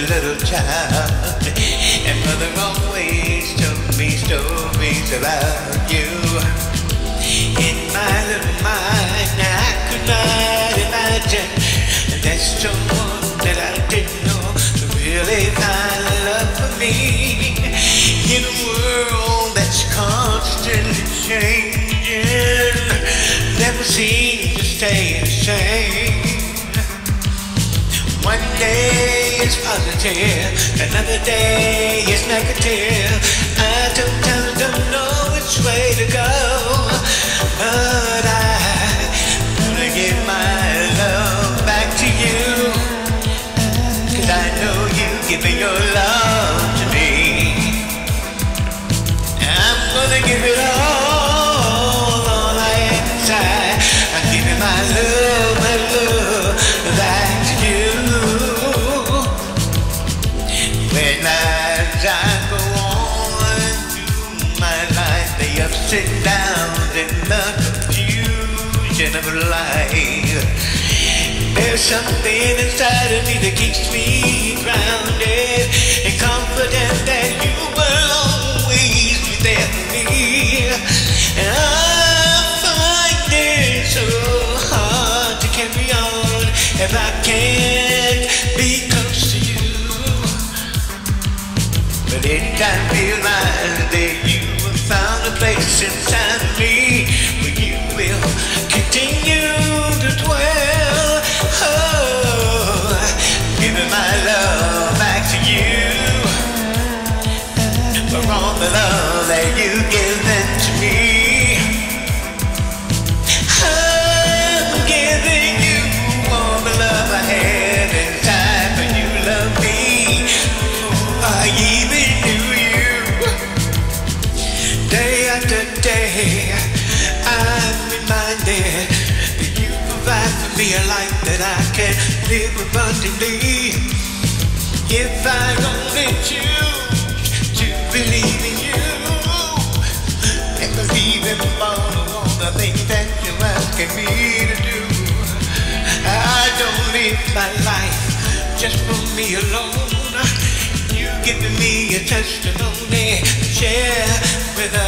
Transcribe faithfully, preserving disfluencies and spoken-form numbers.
little child, and mother always told me stories about you. In my little mind, I could not imagine that someone that I didn't know really find love for me. In a world that's constantly changing, never seems to stay the same. One day is positive, another day is negative. I don't, don't know which way to go, but I'm gonna give my love back to you, 'cause I know you give your love to me. I'm gonna give it all, all I have inside. I'm giving my love, my love back to you. When as I go on through my life, the ups and downs and the confusion of life, there's something inside of me that keeps me grounded and confident that you will always be there for me. And I find it so hard to carry on if I can't be close to you. But anytime I realize that you have found a place inside of me where you will continue to dwell. Oh, giving my love back to you for all the love that you've given to me. I'm giving you all the love I had inside, but you love me before I even knew you. Day after day, I'm reminded that you provide for me a life that I can live abundantly. If I only choose to believe in you and believe in all the things that you're asking me to do, I don't live my life just for me alone. You've given me a testimony to share with